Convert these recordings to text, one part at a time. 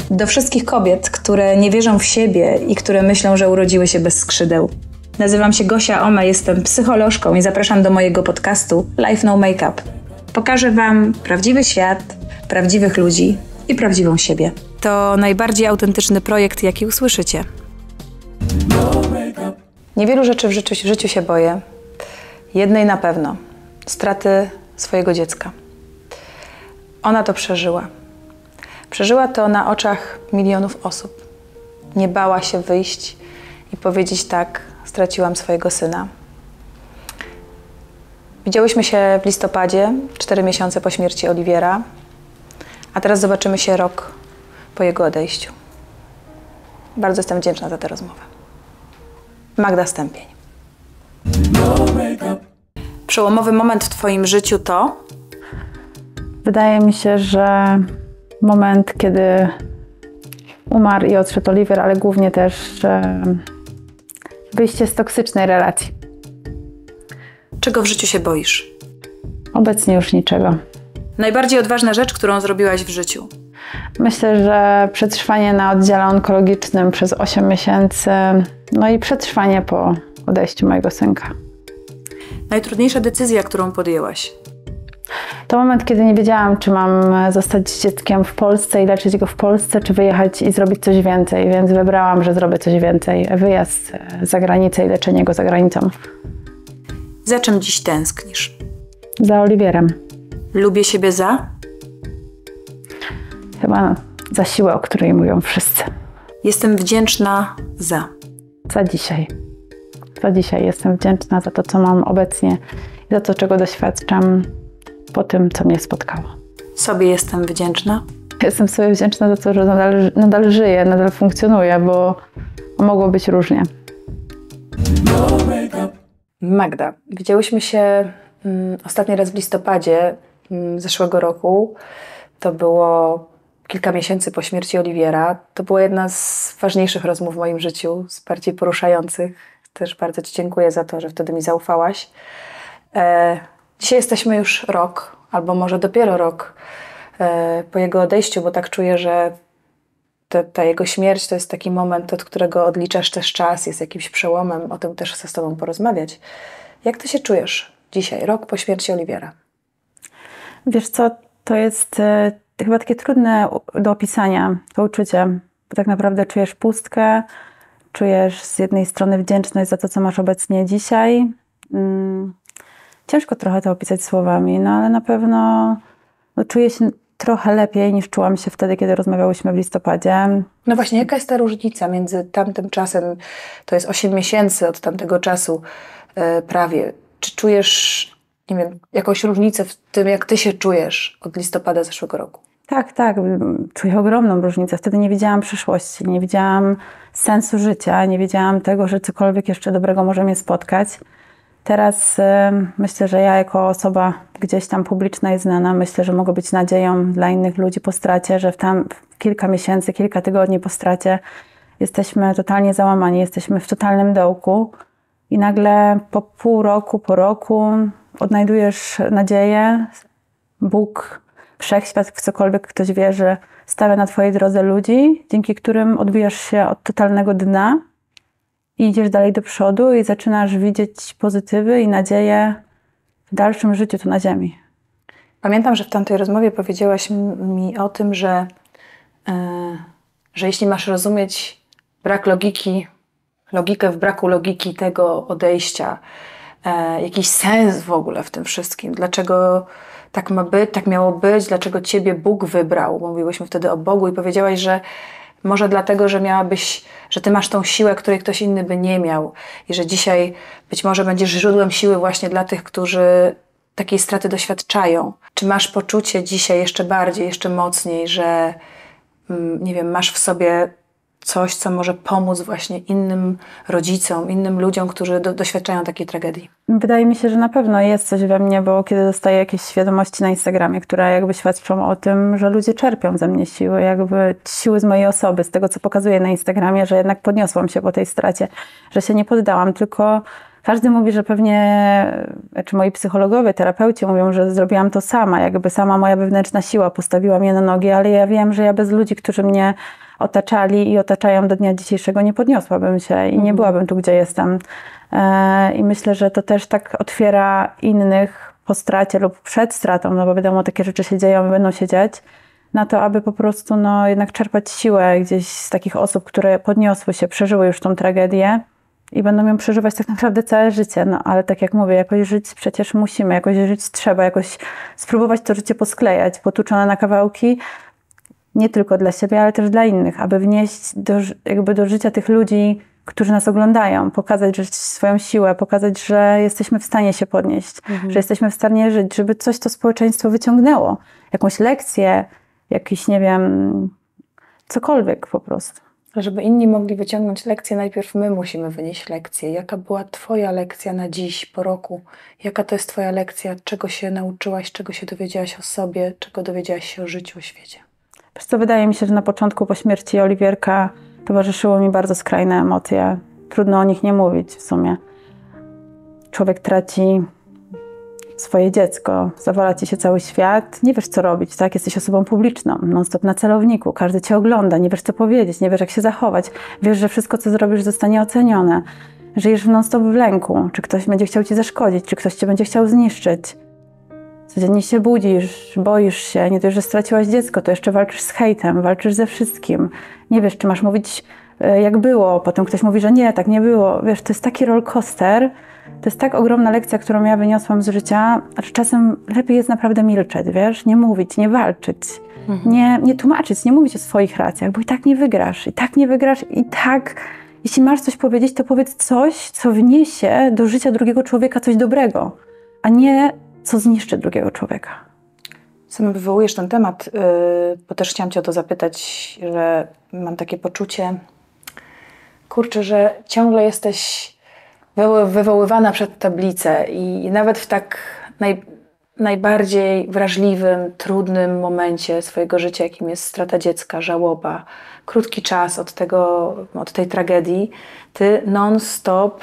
Do wszystkich kobiet, które nie wierzą w siebie i które myślą, że urodziły się bez skrzydeł. Nazywam się Gosia Oma, jestem psycholożką i zapraszam do mojego podcastu Life No Makeup. Pokażę Wam prawdziwy świat, prawdziwych ludzi i prawdziwą siebie. To najbardziej autentyczny projekt, jaki usłyszycie. Niewielu rzeczy w życiu się boję. Jednej na pewno. Straty swojego dziecka. Ona to przeżyła. Przeżyła to na oczach milionów osób. Nie bała się wyjść i powiedzieć tak, straciłam swojego syna. Widziałyśmy się w listopadzie, 4 miesiące po śmierci Oliwiera, a teraz zobaczymy się rok po jego odejściu. Bardzo jestem wdzięczna za tę rozmowę. Magda Stępień. Przełomowy moment w Twoim życiu to? Wydaje mi się, że moment, kiedy umarł i odszedł Oliwier, ale głównie też wyjście z toksycznej relacji. Czego w życiu się boisz? Obecnie już niczego. Najbardziej odważna rzecz, którą zrobiłaś w życiu? Myślę, że przetrwanie na oddziale onkologicznym przez 8 miesięcy, no i przetrwanie po odejściu mojego synka. Najtrudniejsza decyzja, którą podjęłaś? To moment, kiedy nie wiedziałam, czy mam zostać z dzieckiem w Polsce i leczyć go w Polsce, czy wyjechać i zrobić coś więcej, więc wybrałam, że zrobię coś więcej. Wyjazd za granicę i leczenie go za granicą. Za czym dziś tęsknisz? Za Oliwierem. Lubię siebie za? Chyba za siłę, o której mówią wszyscy. Jestem wdzięczna za? Za dzisiaj. Za dzisiaj jestem wdzięczna za to, co mam obecnie i za to, czego doświadczam po tym, co mnie spotkało. Sobie jestem wdzięczna? Jestem sobie wdzięczna za to, że nadal żyję, nadal funkcjonuję, bo mogło być różnie. Magda, widziałyśmy się ostatni raz w listopadzie zeszłego roku. To było kilka miesięcy po śmierci Oliwiera. To była jedna z ważniejszych rozmów w moim życiu, z bardziej poruszających. Też bardzo Ci dziękuję za to, że wtedy mi zaufałaś. Dzisiaj jesteśmy już rok, albo może dopiero rok po jego odejściu, bo tak czuję, że ta jego śmierć to jest taki moment, od którego odliczasz też czas, jest jakimś przełomem. O tym też chcę z Tobą porozmawiać. Jak Ty się czujesz dzisiaj, rok po śmierci Oliwiera? Wiesz co, to jest chyba takie trudne do opisania, to uczucie, bo tak naprawdę czujesz pustkę, czujesz z jednej strony wdzięczność za to, co masz obecnie dzisiaj. Ciężko trochę to opisać słowami, no ale na pewno czuję się trochę lepiej niż czułam się wtedy, kiedy rozmawiałyśmy w listopadzie. No właśnie, jaka jest ta różnica między tamtym czasem, to jest 8 miesięcy od tamtego czasu prawie. Czy czujesz, nie wiem, jakąś różnicę w tym, jak Ty się czujesz od listopada zeszłego roku? Tak, czuję ogromną różnicę. Wtedy nie widziałam przyszłości, nie widziałam sensu życia, nie wiedziałam tego, że cokolwiek jeszcze dobrego może mnie spotkać. Teraz myślę, że ja jako osoba gdzieś tam publiczna i znana, myślę, że mogę być nadzieją dla innych ludzi po stracie, że w kilka miesięcy, kilka tygodni po stracie jesteśmy totalnie załamani, jesteśmy w totalnym dołku i nagle po pół roku, po roku odnajdujesz nadzieję. Bóg, wszechświat, w cokolwiek ktoś wierzy, stawia na Twojej drodze ludzi, dzięki którym odbijasz się od totalnego dna i idziesz dalej do przodu i zaczynasz widzieć pozytywy i nadzieję w dalszym życiu tu na ziemi. Pamiętam, że w tamtej rozmowie powiedziałaś mi o tym, że jeśli masz rozumieć brak logiki, logikę w braku logiki tego odejścia, jakiś sens w ogóle w tym wszystkim, dlaczego tak ma być, tak miało być, dlaczego Ciebie Bóg wybrał. Mówiłyśmy wtedy o Bogu i powiedziałaś, że może dlatego, że Ty masz tą siłę, której ktoś inny by nie miał i że dzisiaj być może będziesz źródłem siły właśnie dla tych, którzy takiej straty doświadczają. Czy masz poczucie dzisiaj jeszcze bardziej, jeszcze mocniej, że nie wiem, masz w sobie coś, co może pomóc właśnie innym rodzicom, innym ludziom, którzy doświadczają takiej tragedii? Wydaje mi się, że na pewno jest coś we mnie, bo kiedy dostaję jakieś wiadomości na Instagramie, które jakby świadczą o tym, że ludzie czerpią ze mnie siły, jakby siły z mojej osoby, z tego, co pokazuję na Instagramie, że jednak podniosłam się po tej stracie, że się nie poddałam, tylko Każdy mówi, że pewnie, czy moi psychologowie, terapeuci mówią, że zrobiłam to sama, jakby sama moja wewnętrzna siła postawiła mnie na nogi, ale ja wiem, że ja bez ludzi, którzy mnie otaczali i otaczają do dnia dzisiejszego, nie podniosłabym się i nie byłabym tu, gdzie jestem. I myślę, że to też tak otwiera innych po stracie lub przed stratą, no bo wiadomo, takie rzeczy się dzieją i będą się dziać, na to, aby po prostu no, jednak czerpać siłę gdzieś z takich osób, które podniosły się, przeżyły już tą tragedię i będą ją przeżywać tak naprawdę całe życie. No ale tak jak mówię, jakoś żyć przecież musimy, jakoś żyć trzeba, jakoś spróbować to życie posklejać, potłuczone na kawałki, nie tylko dla siebie, ale też dla innych, aby wnieść do życia tych ludzi, którzy nas oglądają, pokazać swoją siłę, pokazać, że jesteśmy w stanie się podnieść, że jesteśmy w stanie żyć, żeby coś to społeczeństwo wyciągnęło. Jakąś lekcję, jakiś, nie wiem, cokolwiek po prostu. Żeby inni mogli wyciągnąć lekcję, najpierw my musimy wynieść lekcję. Jaka była twoja lekcja na dziś, po roku? Jaka to jest twoja lekcja? Czego się nauczyłaś, czego się dowiedziałaś o sobie, czego dowiedziałaś się o życiu, o świecie? Wiesz co, wydaje mi się, że na początku po śmierci Oliwierka towarzyszyły mi bardzo skrajne emocje. Trudno o nich nie mówić w sumie. Człowiek traci swoje dziecko, zawala ci się cały świat, nie wiesz co robić, tak? Jesteś osobą publiczną, non-stop na celowniku, każdy cię ogląda, nie wiesz co powiedzieć, nie wiesz jak się zachować, wiesz, że wszystko co zrobisz zostanie ocenione, żyjesz non-stop w lęku, czy ktoś będzie chciał ci zaszkodzić, czy ktoś cię będzie chciał zniszczyć. Codziennie się budzisz, boisz się, nie dość, że straciłaś dziecko, to jeszcze walczysz z hejtem, walczysz ze wszystkim. Nie wiesz, czy masz mówić jak było, potem ktoś mówi, że nie, tak nie było. Wiesz, to jest taki rollercoaster, to jest tak ogromna lekcja, którą ja wyniosłam z życia, że czasem lepiej jest naprawdę milczeć, wiesz, nie mówić, nie walczyć, nie tłumaczyć, nie mówić o swoich racjach, bo i tak nie wygrasz, i tak, jeśli masz coś powiedzieć, to powiedz coś, co wniesie do życia drugiego człowieka coś dobrego, a nie co zniszczy drugiego człowieka. Sam wywołujesz ten temat, bo też chciałam cię o to zapytać, że mam takie poczucie, kurczę, że ciągle jesteś wywoływana przed tablicę i nawet w tak najbardziej wrażliwym, trudnym momencie swojego życia, jakim jest strata dziecka, żałoba, krótki czas od tej tragedii, ty non-stop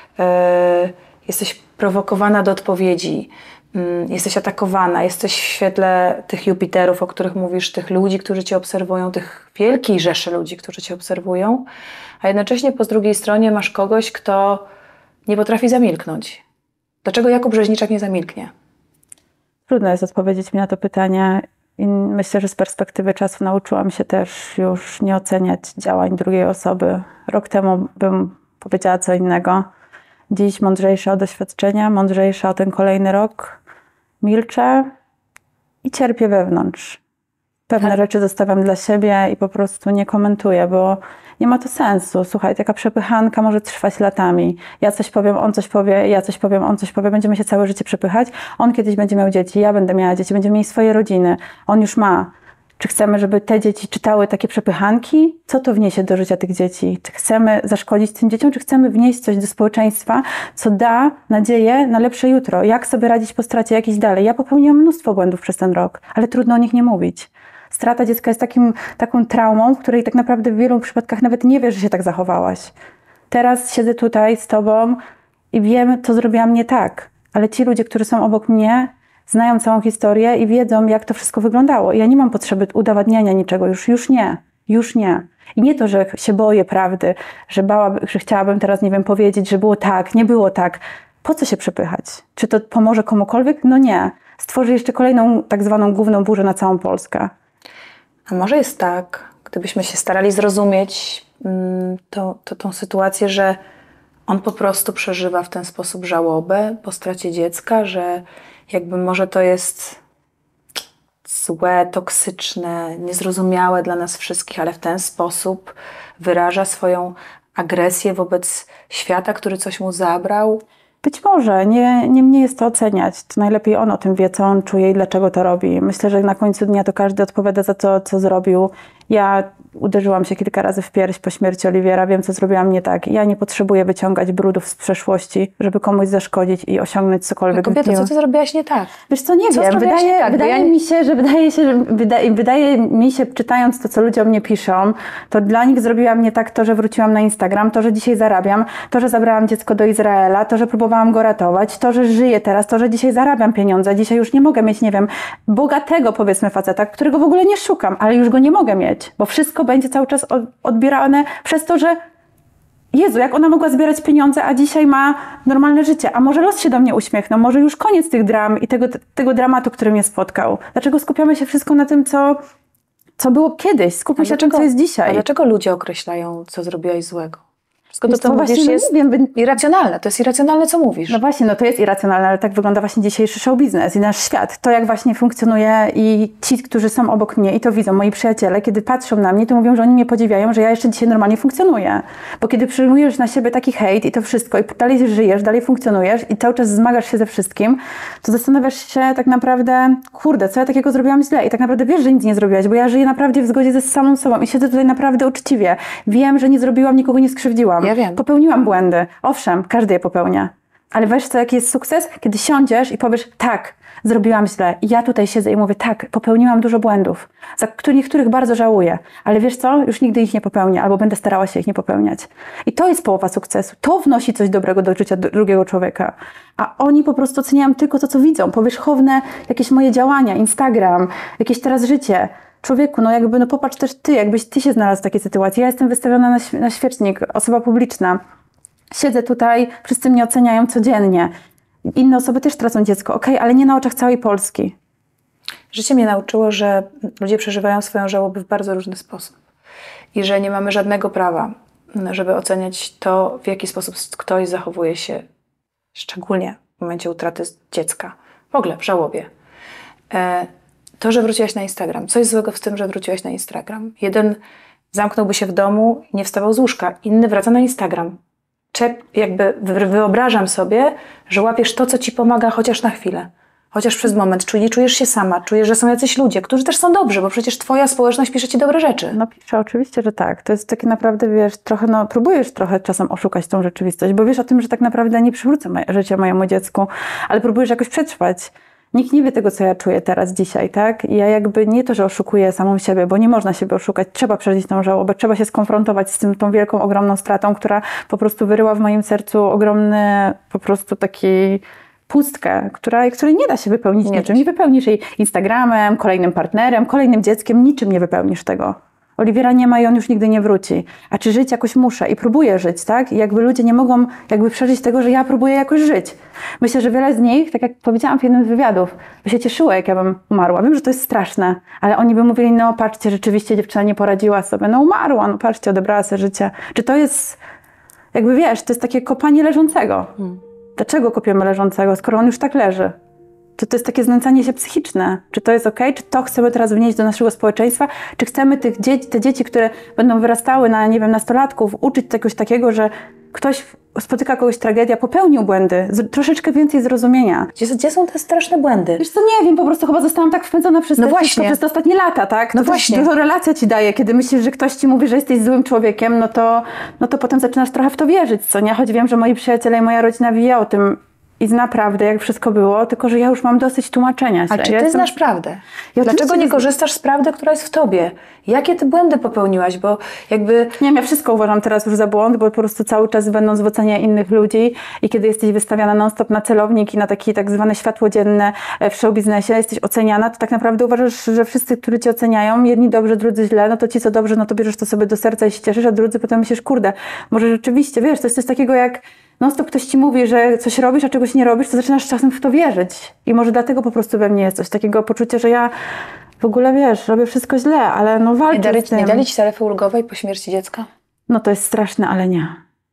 jesteś prowokowana do odpowiedzi, jesteś atakowana, jesteś w świetle tych Jupiterów, o których mówisz, tych ludzi, którzy cię obserwują, tych wielkiej rzeszy ludzi, którzy cię obserwują, a jednocześnie po drugiej stronie masz kogoś, kto nie potrafi zamilknąć. Dlaczego Jakub Rzeźniczak nie zamilknie? Trudno jest odpowiedzieć mi na to pytanie i myślę, że z perspektywy czasu nauczyłam się też już nie oceniać działań drugiej osoby. Rok temu bym powiedziała co innego. Dziś mądrzejsza o doświadczenia, mądrzejsza o ten kolejny rok. Milczę i cierpię wewnątrz. Pewne rzeczy zostawiam dla siebie i po prostu nie komentuję, bo nie ma to sensu. Słuchaj, taka przepychanka może trwać latami. Ja coś powiem, on coś powie, ja coś powiem, on coś powie. Będziemy się całe życie przepychać. On kiedyś będzie miał dzieci, ja będę miała dzieci, będziemy mieli swoje rodziny. On już ma. Czy chcemy, żeby te dzieci czytały takie przepychanki? Co to wniesie do życia tych dzieci? Czy chcemy zaszkodzić tym dzieciom, czy chcemy wnieść coś do społeczeństwa, co da nadzieję na lepsze jutro? Jak sobie radzić po stracie jakiejś dalej? Ja popełniłam mnóstwo błędów przez ten rok, ale trudno o nich nie mówić. Strata dziecka jest taką traumą, w której tak naprawdę w wielu przypadkach nawet nie wiesz, że się tak zachowałaś. Teraz siedzę tutaj z tobą i wiem, co zrobiłam nie tak, ale ci ludzie, którzy są obok mnie, znają całą historię i wiedzą, jak to wszystko wyglądało. I ja nie mam potrzeby udowadniania niczego, już nie. I nie to, że się boję prawdy, że chciałabym teraz, nie wiem, powiedzieć, że było tak, nie było tak. Po co się przepychać? Czy to pomoże komukolwiek? No nie. Stworzy jeszcze kolejną tak zwaną główną burzę na całą Polskę. A może jest tak, gdybyśmy się starali zrozumieć tą sytuację, że on po prostu przeżywa w ten sposób żałobę po stracie dziecka, że jakby może to jest złe, toksyczne, niezrozumiałe dla nas wszystkich, ale w ten sposób wyraża swoją agresję wobec świata, który coś mu zabrał. Być może, nie mnie jest to oceniać. To najlepiej on o tym wie, co on czuje i dlaczego to robi. Myślę, że na końcu dnia to każdy odpowiada za to, co zrobił. Ja uderzyłam się kilka razy w pierś po śmierci Oliwiera, wiem, co zrobiłam nie tak. Ja nie potrzebuję wyciągać brudów z przeszłości, żeby komuś zaszkodzić i osiągnąć cokolwiek. Kobieto, co ty zrobiłaś nie tak? Wiesz co, nie wiem, wydaje mi się, czytając to, co ludzie o mnie piszą, to dla nich zrobiłam nie tak to, że wróciłam na Instagram, to, że dzisiaj zarabiam, to, że zabrałam dziecko do Izraela, to, że próbowałam go ratować, to, że żyję teraz, to, że dzisiaj zarabiam pieniądze, dzisiaj już nie mogę mieć, nie wiem, bogatego, powiedzmy, faceta, którego w ogóle nie szukam, ale już go nie mogę mieć, bo wszystko będzie cały czas odbierane przez to, że Jezu, jak ona mogła zbierać pieniądze, a dzisiaj ma normalne życie. A może los się do mnie uśmiechnął, może już koniec tych dram i tego dramatu, który mnie spotkał. Dlaczego skupiamy się wszystko na tym, co było kiedyś? Skupmy się na tym, co jest dzisiaj. A dlaczego ludzie określają, co zrobiłaś złego? Wszystko to, co mówisz, właśnie jest wiem, irracjonalne. To jest irracjonalne, co mówisz. No właśnie, no to jest irracjonalne, ale tak wygląda właśnie dzisiejszy show biznes i nasz świat. To, jak właśnie funkcjonuje i ci, którzy są obok mnie i to widzą, moi przyjaciele, kiedy patrzą na mnie, to mówią, że oni mnie podziwiają, że ja jeszcze dzisiaj normalnie funkcjonuję. Bo kiedy przyjmujesz na siebie taki hejt i to wszystko i dalej żyjesz, dalej funkcjonujesz i cały czas zmagasz się ze wszystkim, to zastanawiasz się tak naprawdę, kurde, co ja takiego zrobiłam źle? I tak naprawdę wiesz, że nic nie zrobiłaś, bo ja żyję naprawdę w zgodzie ze samą sobą i siedzę tutaj naprawdę uczciwie. Wiem, że nie zrobiłam, nikogo nie skrzywdziłam. Ja wiem. Popełniłam błędy. Owszem, każdy je popełnia. Ale wiesz co, jaki jest sukces? Kiedy siądziesz i powiesz, tak, zrobiłam źle. I ja tutaj siedzę i mówię, tak, popełniłam dużo błędów, za niektórych bardzo żałuję. Ale wiesz co? Już nigdy ich nie popełnię, albo będę starała się ich nie popełniać. I to jest połowa sukcesu. To wnosi coś dobrego do życia drugiego człowieka. A oni po prostu oceniają tylko to, co widzą. Powierzchowne jakieś moje działania, Instagram, jakieś teraz życie. Człowieku, no popatrz też ty, jakbyś ty się znalazł w takiej sytuacji. Ja jestem wystawiona na świecznik, osoba publiczna. Siedzę tutaj, wszyscy mnie oceniają codziennie. Inne osoby też tracą dziecko, okej, ale nie na oczach całej Polski. Życie mnie nauczyło, że ludzie przeżywają swoją żałobę w bardzo różny sposób. I że nie mamy żadnego prawa, żeby oceniać to, w jaki sposób ktoś zachowuje się, szczególnie w momencie utraty dziecka. W ogóle w żałobie. To, że wróciłaś na Instagram. Co jest złego w tym, że wróciłaś na Instagram? Jeden zamknąłby się w domu i nie wstawał z łóżka. Inny wraca na Instagram. Wyobrażam sobie, że łapiesz to, co ci pomaga chociaż na chwilę. Chociaż przez moment. Nie czujesz się sama. Czujesz, że są jacyś ludzie, którzy też są dobrzy, bo przecież twoja społeczność pisze ci dobre rzeczy. No pisze, oczywiście, że tak. To jest takie naprawdę, wiesz, trochę, próbujesz trochę czasem oszukać tą rzeczywistość, bo wiesz o tym, że tak naprawdę nie przywrócę życia mojemu dziecku, ale próbujesz jakoś przetrwać. Nikt nie wie tego, co ja czuję teraz, dzisiaj, tak? I ja jakby nie to, że oszukuję samą siebie, bo nie można siebie oszukać. Trzeba przeżyć tą żałobę, trzeba się skonfrontować z tą wielką, ogromną stratą, która po prostu wyryła w moim sercu ogromny, po prostu taki pustkę, której nie da się wypełnić niczym. Nie wypełnisz jej Instagramem, kolejnym partnerem, kolejnym dzieckiem, niczym nie wypełnisz tego. Oliwiera nie ma i on już nigdy nie wróci. A czy żyć jakoś muszę i próbuję żyć, tak? I jakby ludzie nie mogą jakby przeżyć tego, że ja próbuję jakoś żyć. Myślę, że wiele z nich, tak jak powiedziałam w jednym z wywiadów, by się cieszyło, jak ja bym umarła. Wiem, że to jest straszne, ale oni by mówili, no patrzcie, rzeczywiście dziewczyna nie poradziła sobie, no umarła, no patrzcie, odebrała sobie życie. Czy to jest, jakby wiesz, to jest takie kopanie leżącego. Dlaczego kopiemy leżącego, skoro on już tak leży? Czy to jest takie znęcanie się psychiczne? Czy to jest okej? Czy to chcemy teraz wnieść do naszego społeczeństwa? Czy chcemy te dzieci, które będą wyrastały na, nie wiem, nastolatków, uczyć czegoś takiego, że ktoś spotyka kogoś tragedia, popełnił błędy, troszeczkę więcej zrozumienia. Gdzie są te straszne błędy? Wiesz co, nie wiem, po prostu chyba zostałam tak wpędzona przez przez te ostatnie lata, tak? No właśnie. Dużo relacja ci daje, kiedy myślisz, że ktoś ci mówi, że jesteś złym człowiekiem, no to potem zaczynasz trochę w to wierzyć, co nie? Choć wiem, że moi przyjaciele i moja rodzina wie o tym, i naprawdę, jak wszystko było, tylko że ja już mam dosyć tłumaczenia się. A czy ty znasz prawdę? Dlaczego nie korzystasz z prawdy, która jest w tobie? Jakie ty błędy popełniłaś? Bo jakby... Nie wiem, ja wszystko uważam teraz już za błąd, bo po prostu cały czas będąc w ocenie innych ludzi i kiedy jesteś wystawiana non-stop na celownik i na takie tak zwane światło dzienne w show biznesie, jesteś oceniana, to tak naprawdę uważasz, że wszyscy, którzy cię oceniają, jedni dobrze, drudzy źle, no to ci co dobrze, no to bierzesz to sobie do serca i się cieszysz, a drudzy potem myślisz, kurde, może rzeczywiście, wiesz, to jest coś takiego jak non-stop ktoś ci mówi, że coś robisz, a czegoś nie robisz, to zaczynasz czasem w to wierzyć. I może dlatego po prostu we mnie jest coś takiego poczucie, że ja w ogóle, wiesz, robię wszystko źle, ale no walczę z tym. Nie dali ci taryfy ulgowej po śmierci dziecka? No to jest straszne, ale nie.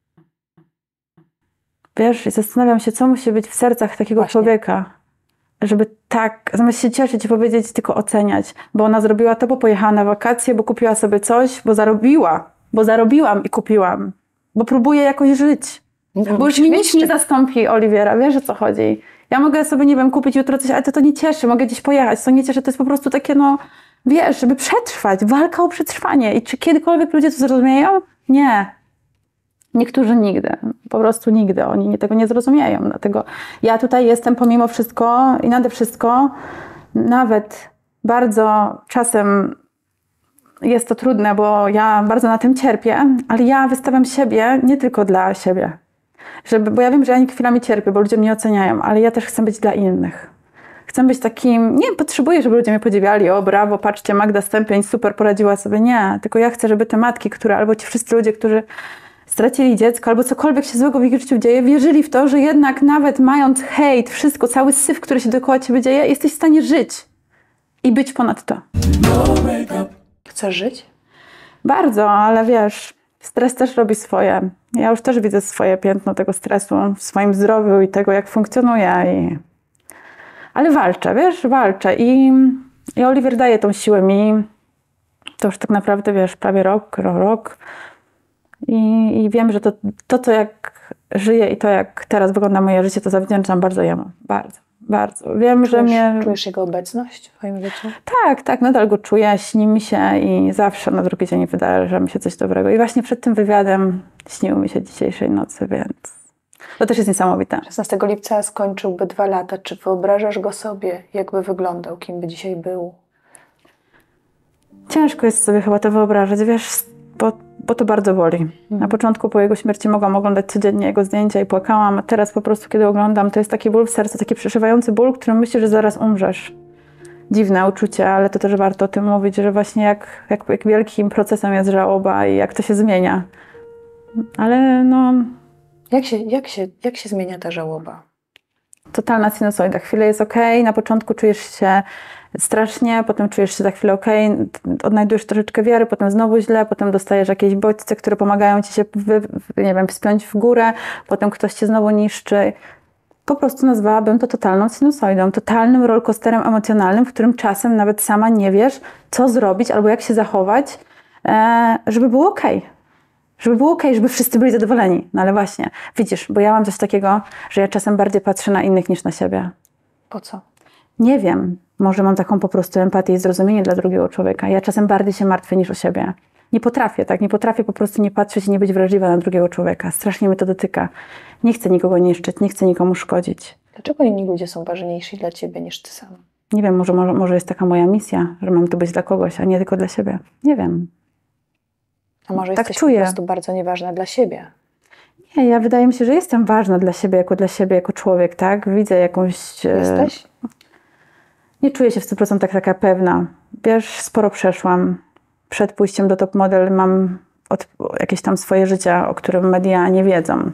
Wiesz, i zastanawiam się, co musi być w sercach takiego człowieka, żeby tak, zamiast się cieszyć i powiedzieć, tylko oceniać. Bo ona zrobiła to, bo pojechała na wakacje, bo kupiła sobie coś, bo zarobiłam i kupiłam. Bo próbuję jakoś żyć. Bo już mi nic nie zastąpi Oliwiera, wiesz, o co chodzi. Ja mogę sobie, nie wiem, kupić jutro coś, ale to nie cieszy, mogę gdzieś pojechać, to nie cieszy, to jest po prostu takie, no, Wiesz, żeby przetrwać, walka o przetrwanie. I czy kiedykolwiek ludzie to zrozumieją? Nie. Niektórzy nigdy, po prostu nigdy. Oni tego nie zrozumieją. Dlatego ja tutaj jestem pomimo wszystko i nade wszystko, nawet bardzo czasem jest to trudne, bo ja bardzo na tym cierpię, ale ja wystawiam siebie nie tylko dla siebie. Bo ja wiem, że ja chwilami cierpię, bo ludzie mnie oceniają, ale ja też chcę być dla innych. Chcę być takim, nie potrzebuję, żeby ludzie mnie podziwiali, o brawo, patrzcie, Magda Stępień super poradziła sobie. Nie, tylko ja chcę, żeby te matki, albo ci wszyscy ludzie, którzy stracili dziecko, albo cokolwiek się złego w ich życiu dzieje, wierzyli w to, że jednak nawet mając hejt, wszystko, cały syf, który się dookoła ciebie dzieje, jesteś w stanie żyć i być ponad to. Chcesz żyć? Bardzo, ale wiesz, stres też robi swoje. Ja już też widzę swoje piętno tego stresu w swoim zdrowiu i tego, jak funkcjonuję. Ale walczę, wiesz, walczę. I Oliver daje tą siłę mi. To już tak naprawdę, wiesz, prawie rok. I wiem, że to, co jak żyję i to, jak teraz wygląda moje życie, to zawdzięczam bardzo jemu. Bardzo, bardzo. Wiem, że Czujesz jego obecność w twoim życiu? Tak, nadal go czuję, śni mi się i zawsze na drugi dzień wydarza mi się coś dobrego. I właśnie przed tym wywiadem śniło mi się dzisiejszej nocy, więc to też jest niesamowite. 16 lipca skończyłby 2 lata. Czy wyobrażasz go sobie, jakby wyglądał, kim by dzisiaj był? Ciężko jest sobie chyba to wyobrażać, wiesz, bo to bardzo boli. Na początku po jego śmierci mogłam oglądać codziennie jego zdjęcia i płakałam, a teraz po prostu, kiedy oglądam, to jest taki ból w sercu, taki przeszywający ból, którym myślisz, że zaraz umrzesz. Dziwne uczucie, ale to też warto o tym mówić, że właśnie jak wielkim procesem jest żałoba i jak to się zmienia. Ale no... Jak się zmienia ta żałoba? Totalna sinusoida. Chwilę jest okej, na początku czujesz się strasznie, potem czujesz się za chwilę okej, odnajdujesz troszeczkę wiary, potem znowu źle, potem dostajesz jakieś bodźce, które pomagają ci się, wspiąć w górę, potem ktoś cię znowu niszczy. Po prostu nazwałabym to totalną sinusoidą, totalnym rollercoasterem emocjonalnym, w którym czasem nawet sama nie wiesz, co zrobić albo jak się zachować, żeby było okej. Żeby było okej, żeby wszyscy byli zadowoleni. No ale właśnie, widzisz, bo ja mam coś takiego, że ja czasem bardziej patrzę na innych niż na siebie. Po co? Nie wiem. Może mam taką po prostu empatię i zrozumienie dla drugiego człowieka. Ja czasem bardziej się martwię niż o siebie. Nie potrafię, tak? Nie potrafię po prostu nie patrzeć i nie być wrażliwa na drugiego człowieka. Strasznie mnie to dotyka. Nie chcę nikogo niszczyć, nie chcę nikomu szkodzić. Dlaczego inni ludzie są ważniejsi dla ciebie niż ty sam? Nie wiem, może jest taka moja misja, że mam tu być dla kogoś, a nie tylko dla siebie. Nie wiem. A może tak jesteś czuję. Po prostu bardzo nieważna dla siebie? Nie, wydaje mi się, że jestem ważna dla siebie, jako człowiek, tak? Widzę jakąś... Jesteś? Nie czuję się w 100% taka pewna. Wiesz, sporo przeszłam. Przed pójściem do Top Model mam jakieś tam swoje życie, o którym media nie wiedzą.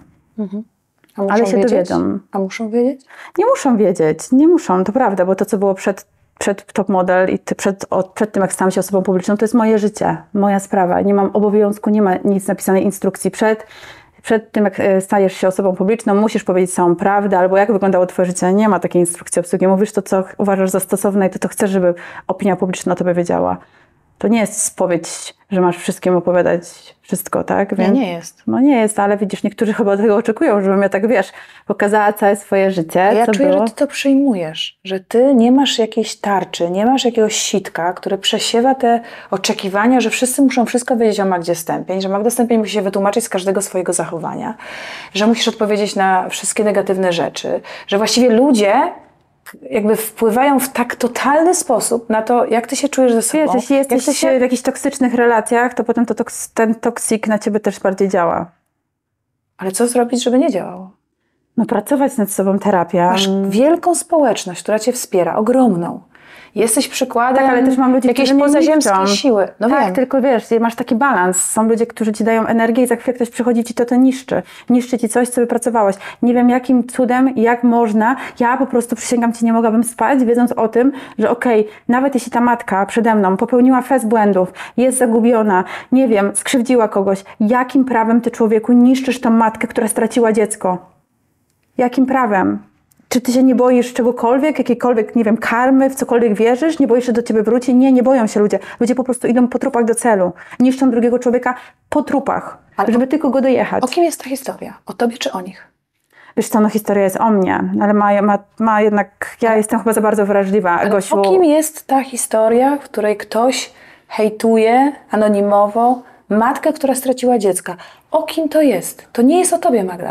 Ale się dowiedzą. A muszą wiedzieć? Nie muszą wiedzieć, nie muszą, to prawda, bo to, co było przed Top Model i przed tym, jak stałam się osobą publiczną, to jest moje życie, moja sprawa. Nie mam obowiązku, nie ma nic napisanej instrukcji. Przed tym, jak stajesz się osobą publiczną, musisz powiedzieć całą prawdę, albo jak wyglądało twoje życie. Nie ma takiej instrukcji obsługi. Mówisz to, co uważasz za stosowne i to chcesz, żeby opinia publiczna o tobie wiedziała. To nie jest spowiedź, że masz wszystkim opowiadać wszystko, tak? Więc, nie jest. No nie jest, ale widzisz, niektórzy chyba tego oczekują, żebym ja tak, wiesz, pokazała całe swoje życie. A ja czuję, że ty to przyjmujesz, że ty nie masz jakiejś tarczy, nie masz jakiegoś sitka, które przesiewa te oczekiwania, że wszyscy muszą wszystko wiedzieć o Magdzie Stępień, że Magda Stępień musi się wytłumaczyć z każdego swojego zachowania, że musisz odpowiedzieć na wszystkie negatywne rzeczy, że właściwie ludzie jakby wpływają w tak totalny sposób na to, jak ty się czujesz ze sobą. Jeśli jesteś w jakichś toksycznych relacjach, to potem ten toksik na ciebie też bardziej działa. Ale co zrobić, żeby nie działało? No pracować nad sobą, terapia. Masz wielką społeczność, która cię wspiera, ogromną. Jesteś przykładem ale też mam ludzi, jakiejś pozaziemskiej siły. No tak, wiem. Tylko wiesz, masz taki balans. Są ludzie, którzy ci dają energię i za chwilę ktoś przychodzi ci to niszczy. Niszczy ci coś, co wypracowałaś. Nie wiem, jakim cudem, jak można. Ja po prostu przysięgam ci, nie mogłabym spać, wiedząc o tym, że nawet jeśli ta matka przede mną popełniła fez błędów, jest zagubiona, nie wiem, skrzywdziła kogoś, jakim prawem ty, człowieku, niszczysz tą matkę, która straciła dziecko? Jakim prawem? Czy ty się nie boisz czegokolwiek, jakiejkolwiek, nie wiem, karmy, w cokolwiek wierzysz? Nie boisz się, do ciebie wróci? Nie boją się ludzie. Ludzie po prostu idą po trupach do celu. Niszczą drugiego człowieka po trupach, żeby tylko go dojechać. O kim jest ta historia? O tobie czy o nich? Wiesz co, no historia jest o mnie, ale ma jednak, ja jestem chyba za bardzo wrażliwa. Gosiu, O kim jest ta historia, w której ktoś hejtuje anonimowo matkę, która straciła dziecka? O kim to jest? To nie jest o tobie, Magda.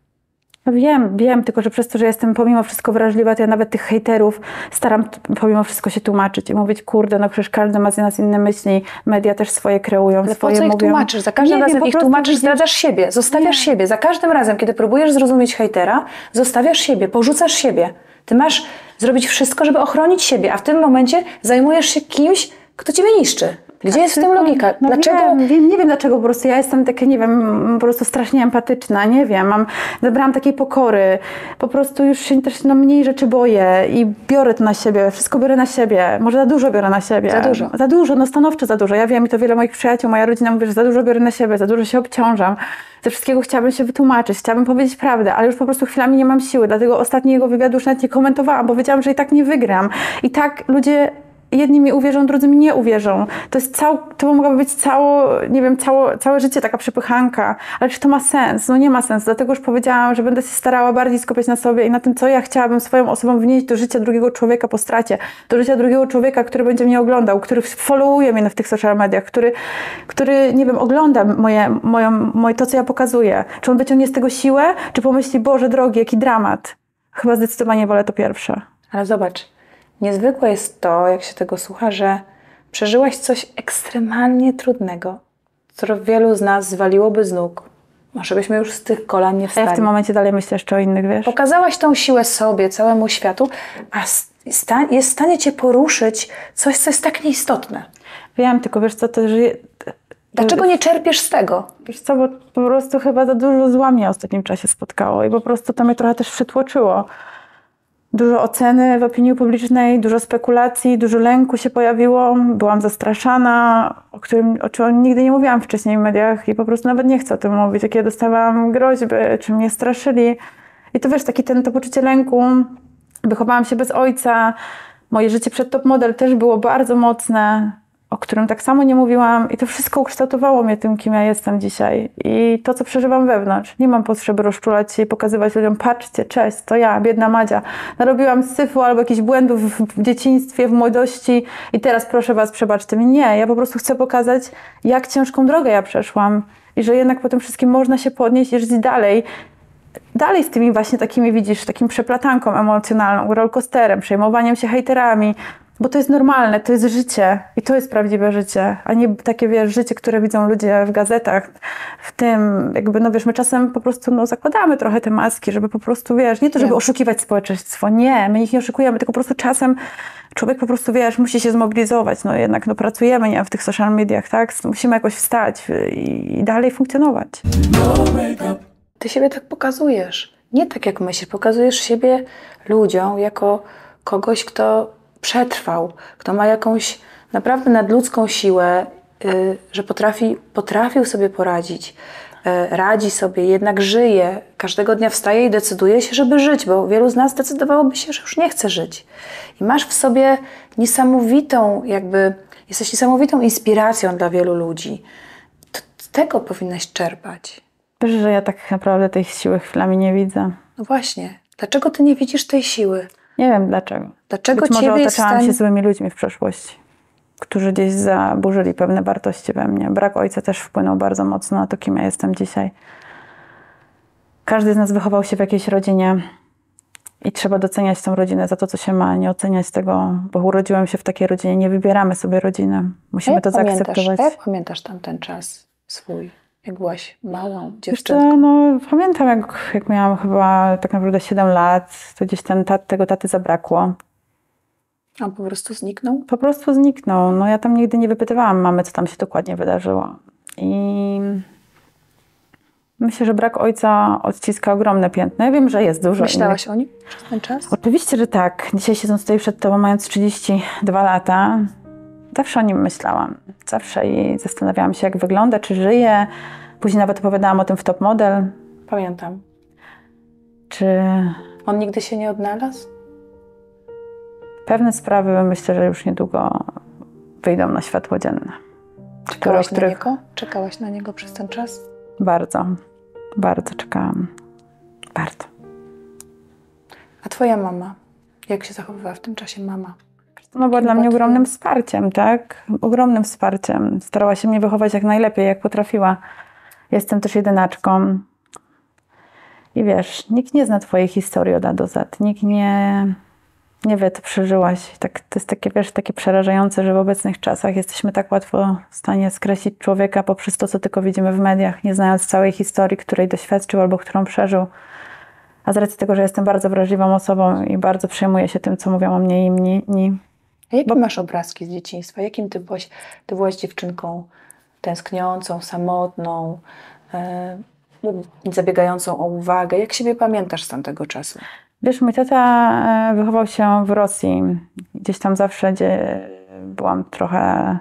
no wiem, tylko że przez to, że jestem pomimo wszystko wrażliwa, to ja nawet tych hejterów staram pomimo wszystko się tłumaczyć i mówić, kurde, no przecież każdy ma z nas inne myśli, media też swoje kreują, Ale swoje po co ich mówią. tłumaczysz? Za każdym Nie razem wiem, po ich prostu tłumaczysz, widzisz- zdradzasz siebie, zostawiasz siebie. Za każdym razem, kiedy próbujesz zrozumieć hejtera, zostawiasz siebie, porzucasz siebie. Ty masz zrobić wszystko, żeby ochronić siebie, a w tym momencie zajmujesz się kimś, kto ciebie niszczy. Gdzie jest w tym logika? No Dlaczego? Nie wiem dlaczego, po prostu ja jestem taka, nie wiem, po prostu strasznie empatyczna, nie wiem, zebrałam takiej pokory, po prostu już się też mniej rzeczy boję i biorę to na siebie, wszystko biorę na siebie, może za dużo biorę na siebie. Za dużo. Za dużo, no stanowczo za dużo, ja wiem i to wiele moich przyjaciół, moja rodzina mówi, że za dużo biorę na siebie, za dużo się obciążam, ze wszystkiego chciałabym się wytłumaczyć, chciałabym powiedzieć prawdę, ale już po prostu chwilami nie mam siły, dlatego ostatniego wywiadu już nawet nie komentowałam, bo wiedziałam, że i tak nie wygram i tak ludzie jedni mi uwierzą, drudzy mi nie uwierzą. To mogłaby być całe życie taka przepychanka. Ale czy to ma sens? No nie ma sensu. Dlatego już powiedziałam, że będę się starała bardziej skupiać na sobie i na tym, co ja chciałabym swoją osobą wnieść do życia drugiego człowieka po stracie. Do życia drugiego człowieka, który będzie mnie oglądał, który followuje mnie w tych social mediach, który nie wiem, ogląda to, co ja pokazuję. Czy on wyciągnie z tego siłę, czy pomyśli, Boże drogi, jaki dramat. Chyba zdecydowanie wolę to pierwsze. Ale zobacz, niezwykłe jest to, jak się tego słucha, że przeżyłaś coś ekstremalnie trudnego, co wielu z nas zwaliłoby z nóg. Może byśmy już z tych kolan nie A ja wstali. w tym momencie dalej myślę jeszcze o innych, wiesz? Pokazałaś tą siłę sobie, całemu światu, a jest w stanie cię poruszyć coś, co jest tak nieistotne. Wiem, tylko wiesz co, to żyje... Dlaczego nie czerpiesz z tego? Wiesz co, bo po prostu chyba za dużo zła mnie w ostatnim czasie spotkało i po prostu to mnie trochę też przytłoczyło. Dużo oceny w opinii publicznej, dużo spekulacji, dużo lęku się pojawiło. Byłam zastraszana, o czym nigdy nie mówiłam wcześniej w mediach i po prostu nawet nie chcę o tym mówić. Jakie dostawałam groźby, czy mnie straszyli. I to wiesz, to poczucie lęku. Wychowałam się bez ojca. Moje życie przed top model też było bardzo mocne, o którym tak samo nie mówiłam i to wszystko ukształtowało mnie tym, kim ja jestem dzisiaj i to, co przeżywam wewnątrz. Nie mam potrzeby rozczulać się i pokazywać ludziom, patrzcie, cześć, to ja, biedna Madzia. Narobiłam syfu albo jakichś błędów w dzieciństwie, w młodości i teraz proszę was, przebaczcie mi. Nie, ja po prostu chcę pokazać, jak ciężką drogę ja przeszłam i że jednak po tym wszystkim można się podnieść i żyć dalej. Dalej z tymi właśnie takimi, widzisz, takim przeplatanką emocjonalną, rollercoasterem, przejmowaniem się hejterami, bo to jest normalne, to jest życie i to jest prawdziwe życie, a nie takie, wiesz, życie, które widzą ludzie w gazetach, w tym, jakby, no wiesz, my czasem po prostu, no, zakładamy trochę te maski, żeby po prostu, wiesz, nie to, żeby oszukiwać społeczeństwo, nie, my ich nie oszukujemy, tylko po prostu czasem człowiek po prostu, wiesz, musi się zmobilizować, no jednak, no pracujemy, nie, w tych social mediach, tak, musimy jakoś wstać i dalej funkcjonować. Ty siebie tak pokazujesz. Nie tak jak myślisz. Pokazujesz siebie ludziom jako kogoś, kto przetrwał, kto ma jakąś naprawdę nadludzką siłę, że potrafił sobie poradzić, radzi sobie, jednak żyje. Każdego dnia wstaje i decyduje się, żeby żyć, bo wielu z nas decydowałoby się, że już nie chce żyć. I masz w sobie jesteś niesamowitą inspiracją dla wielu ludzi. To z tego powinnaś czerpać. Wiesz, że ja tak naprawdę tej siły chwilami nie widzę. No właśnie. Dlaczego ty nie widzisz tej siły? Nie wiem dlaczego. Dlaczego Być może ciebie jest w otaczałam stanie... się złymi ludźmi w przeszłości, którzy gdzieś zaburzyli pewne wartości we mnie. Brak ojca też wpłynął bardzo mocno na to, kim ja jestem dzisiaj. Każdy z nas wychował się w jakiejś rodzinie i trzeba doceniać tę rodzinę za to, co się ma, nie oceniać tego, bo urodziłem się w takiej rodzinie, nie wybieramy sobie rodziny. Musimy to zaakceptować. Jak pamiętasz tamten czas swój? Jak byłaś małą dziewczynką? Wiesz co, no, pamiętam, jak miałam chyba tak naprawdę 7 lat, to gdzieś tego taty zabrakło. A po prostu zniknął? Po prostu zniknął. No, ja tam nigdy nie wypytywałam mamy, co tam się dokładnie wydarzyło. I myślę, że brak ojca odciska ogromne piętno. Ja wiem, że jest dużo Myślałaś o nim przez ten czas? Oczywiście, że tak. Dzisiaj siedząc tutaj przed tobą, mając 32 lata, zawsze o nim myślałam. Zawsze i zastanawiałam się, jak wygląda, czy żyje. Później nawet opowiadałam o tym w Top Model. Pamiętam. Czy On nigdy się nie odnalazł? pewne sprawy, myślę, że już niedługo wyjdą na światło dzienne. Czekałaś na niego? Czekałaś na niego przez ten czas? Bardzo, bardzo czekałam. Bardzo. A twoja mama? Jak się zachowywała w tym czasie mama? No była dla mnie ogromnym wsparciem, tak? Ogromnym wsparciem. Starała się mnie wychować jak najlepiej, jak potrafiła. Jestem też jedynaczką. I wiesz, nikt nie zna twojej historii od A do Z. Nikt nie wie, co przeżyłaś. Tak, to jest takie, wiesz, takie przerażające, że w obecnych czasach jesteśmy tak łatwo w stanie skreślić człowieka poprzez to, co tylko widzimy w mediach, nie znając całej historii, której doświadczył albo którą przeżył. A z racji tego, że jestem bardzo wrażliwą osobą i bardzo przejmuję się tym, co mówią o mnie i inni. A jakie masz obrazki z dzieciństwa? Jakim ty byłaś? Ty byłaś dziewczynką tęskniącą, samotną, zabiegającą o uwagę. Jak siebie pamiętasz z tamtego czasu? Wiesz, mój tata wychował się w Rosji. Gdzieś tam zawsze, gdzie byłam trochę,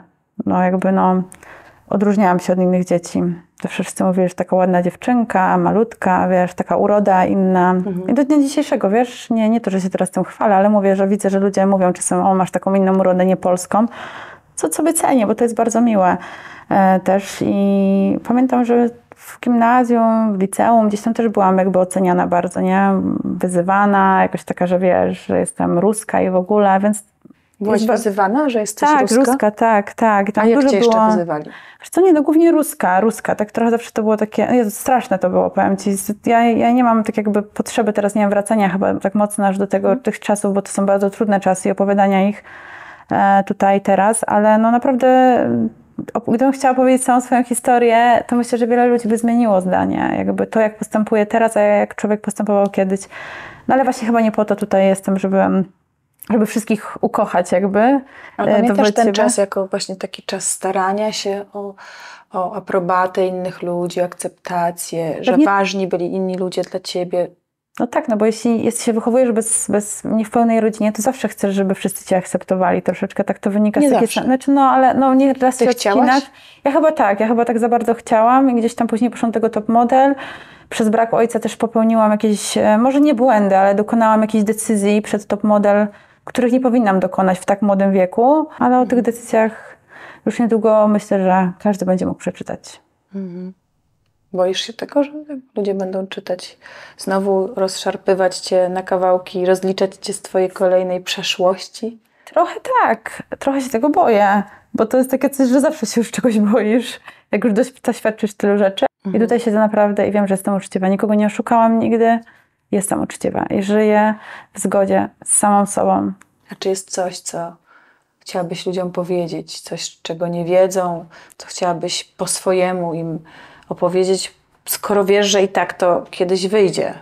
odróżniałam się od innych dzieci. To wszyscy mówili, że taka ładna dziewczynka, malutka, wiesz, taka uroda inna. I do dnia dzisiejszego, wiesz, nie to, że się teraz tym chwalę, ale mówię, że widzę, że ludzie mówią czasem, o, masz taką inną urodę, nie polską. Co sobie cenię, bo to jest bardzo miłe też. I pamiętam, że w gimnazjum, w liceum, gdzieś tam też byłam jakby oceniana bardzo, nie? Wyzywana, jakoś taka, że wiesz, że jestem ruska i w ogóle, więc... Byłaś wyzywana, że jesteś tak, ruska? ruska, tak. A jak cię jeszcze wyzywali? Wiesz co, no głównie ruska, tak trochę zawsze to było takie, Jezu, straszne to było, powiem ci. Ja nie mam tak jakby potrzeby teraz, nie wiem, wracania chyba tak mocno aż do tych czasów, bo to są bardzo trudne czasy i opowiadania ich tutaj teraz, ale no naprawdę... Gdybym chciała powiedzieć całą swoją historię, to myślę, że wiele ludzi by zmieniło zdanie. Jakby to, jak postępuje teraz, a jak człowiek postępował kiedyś. No ale właśnie chyba nie po to tutaj jestem, żeby wszystkich ukochać jakby. Ale pamiętasz ten czas jako właśnie taki czas starania się o aprobatę innych ludzi, akceptację, że ważni byli inni ludzie dla ciebie? No tak, no bo jeśli się wychowujesz nie w pełnej rodzinie, to zawsze chcesz, żeby wszyscy cię akceptowali. Troszeczkę tak to wynika z takiej... Znaczy, no ale no nie raz ty chciałaś? Ja chyba tak za bardzo chciałam i gdzieś tam później poszłam tego top model. Przez brak ojca też popełniłam jakieś, może nie błędy, ale dokonałam jakichś decyzji przed top model, których nie powinnam dokonać w tak młodym wieku, ale o tych decyzjach już niedługo myślę, że każdy będzie mógł przeczytać. Boisz się tego, że ludzie będą czytać, znowu rozszarpywać cię na kawałki, rozliczać cię z twojej kolejnej przeszłości? Trochę tak, trochę się tego boję, bo to jest takie coś, że zawsze się już czegoś boisz, jak już doświadczysz tylu rzeczy. I tutaj siedzę naprawdę i wiem, że jestem uczciwa. Nikogo nie oszukałam nigdy, jestem uczciwa i żyję w zgodzie z samą sobą. A czy jest coś, co chciałabyś ludziom powiedzieć, coś, czego nie wiedzą, co chciałabyś po swojemu im opowiedzieć, skoro wiesz, że i tak to kiedyś wyjdzie?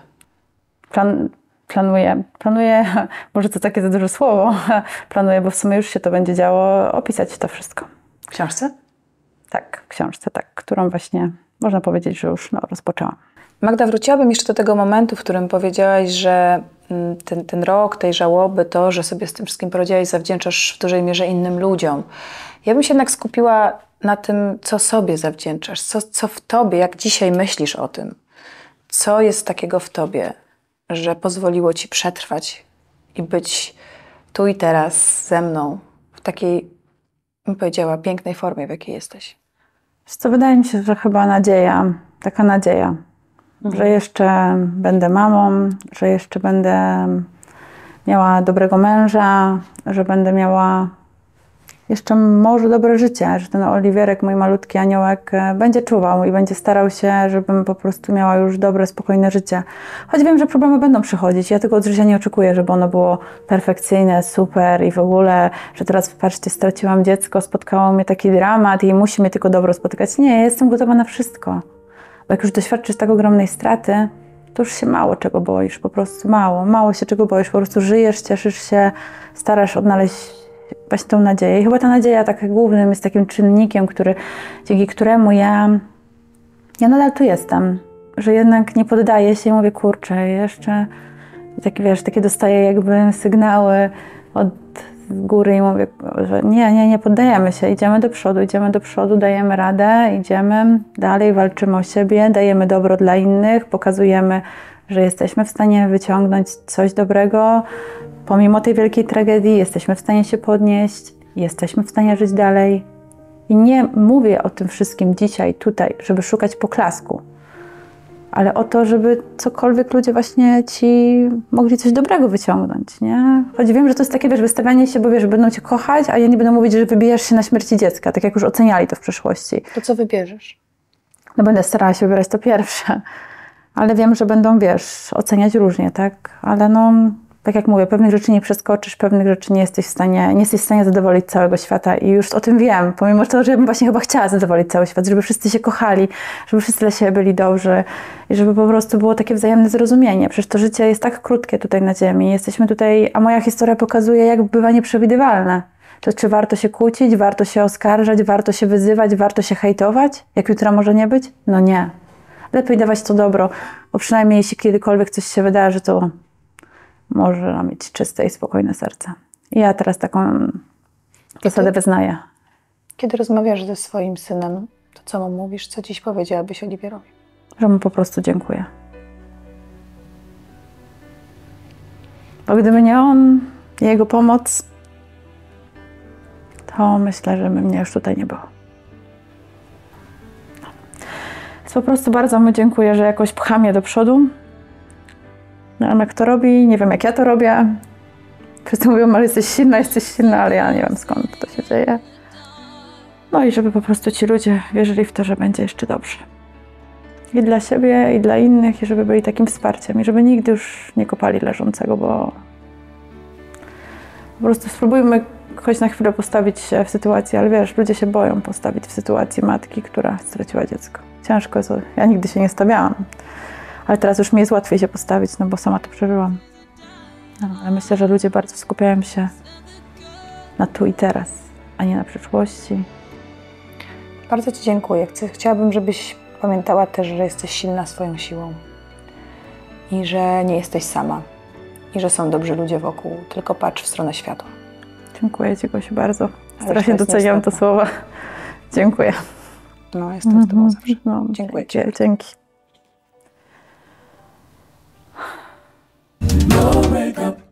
Planuję, może to takie za duże słowo, planuję, bo w sumie już się to będzie działo, opisać to wszystko. W książce? Tak, w książce, tak, którą właśnie można powiedzieć, że już rozpoczęłam. Magda, wróciłabym jeszcze do tego momentu, w którym powiedziałaś, że ten rok tej żałoby, to, że sobie z tym wszystkim poradziłaś, zawdzięczasz w dużej mierze innym ludziom. Ja bym się jednak skupiła na tym, co sobie zawdzięczasz, co w tobie, jak dzisiaj myślisz o tym. Co jest takiego w tobie, że pozwoliło ci przetrwać i być tu i teraz ze mną w takiej, bym powiedziała, pięknej formie, w jakiej jesteś? Co wydaje mi się, że chyba nadzieja, taka nadzieja, że jeszcze będę mamą, że jeszcze będę miała dobrego męża, że będę miała jeszcze może dobre życie, że ten Oliwierek, mój malutki aniołek, będzie czuwał i będzie starał się, żebym po prostu miała już dobre, spokojne życie. Choć wiem, że problemy będą przychodzić. Ja tego od życia nie oczekuję, żeby ono było perfekcyjne, super i w ogóle, że teraz, patrzcie, straciłam dziecko, spotkało mnie taki dramat i musi mnie tylko dobro spotykać. Nie, ja jestem gotowa na wszystko. Bo jak już doświadczysz tak ogromnej straty, to już się mało czego boisz, po prostu mało się czego boisz. Po prostu żyjesz, cieszysz się, starasz odnaleźć właśnie tą nadzieję. I chyba ta nadzieja tak głównym jest takim czynnikiem, dzięki któremu ja nadal tu jestem. Że jednak nie poddaję się i mówię, kurczę, jeszcze takie dostaję jakby sygnały od góry i mówię, że nie poddajemy się, idziemy do przodu, dajemy radę, idziemy dalej, walczymy o siebie, dajemy dobro dla innych, pokazujemy, że jesteśmy w stanie wyciągnąć coś dobrego. Pomimo tej wielkiej tragedii jesteśmy w stanie się podnieść, jesteśmy w stanie żyć dalej. I nie mówię o tym wszystkim dzisiaj, tutaj, żeby szukać poklasku. ale o to, żeby cokolwiek ludzie właśnie ci mogli coś dobrego wyciągnąć, nie? Choć wiem, że to jest takie, wiesz, wystawianie się, bo wiesz, będą cię kochać, a ja nie będę mówić, że wybijasz się na śmierci dziecka, tak jak już oceniali to w przeszłości. To co wybierzesz? No będę starała się wybierać to pierwsze, ale wiem, że będą, wiesz, oceniać różnie, tak? Ale no, tak jak mówię, pewnych rzeczy nie przeskoczysz, pewnych rzeczy nie jesteś w stanie zadowolić całego świata i już o tym wiem, pomimo tego, że ja bym właśnie chyba chciała zadowolić cały świat, żeby wszyscy się kochali, żeby wszyscy dla siebie byli dobrzy i żeby po prostu było takie wzajemne zrozumienie. Przecież to życie jest tak krótkie tutaj na ziemi, jesteśmy tutaj, a moja historia pokazuje, jak bywa nieprzewidywalne. To czy warto się kłócić, warto się oskarżać, warto się wyzywać, warto się hejtować, jak jutro może nie być? No nie. Lepiej dawać to dobro, bo przynajmniej jeśli kiedykolwiek coś się wydarzy, to może mieć czyste i spokojne serce. I ja teraz taką zasadę wyznaję. Kiedy rozmawiasz ze swoim synem, to co mu mówisz? Co dziś powiedziałabyś Oliwierowi? Że mu po prostu dziękuję. Bo gdyby nie on i jego pomoc, to myślę, że mnie już tutaj nie było. Więc po prostu bardzo mu dziękuję, że jakoś pcha mnie do przodu. Nie wiem, jak to robi, nie wiem, jak ja to robię. Wszyscy mówią, ale jesteś silna, ale ja nie wiem, skąd to się dzieje. No i żeby po prostu ci ludzie wierzyli w to, że będzie jeszcze dobrze. I dla siebie, i dla innych, i żeby byli takim wsparciem. I żeby nigdy już nie kopali leżącego, bo po prostu spróbujmy choć na chwilę postawić się w sytuacji, ale wiesz, ludzie się boją postawić w sytuacji matki, która straciła dziecko. Ciężko jest, ja nigdy się nie stawiałam. Ale teraz już mi jest łatwiej się postawić, no bo sama to przeżyłam. No, ale myślę, że ludzie bardzo skupiają się na tu i teraz, a nie na przyszłości. Bardzo ci dziękuję. Chciałabym, żebyś pamiętała też, że jesteś silna swoją siłą. I że nie jesteś sama. I że są dobrzy ludzie wokół. Tylko patrz w stronę światła. Dziękuję ci, Gosiu, bardzo. Strasznie doceniam te słowa. Dziękuję. No, jestem z tobą zawsze. No, Dziękuję ci. Dzięki. No makeup.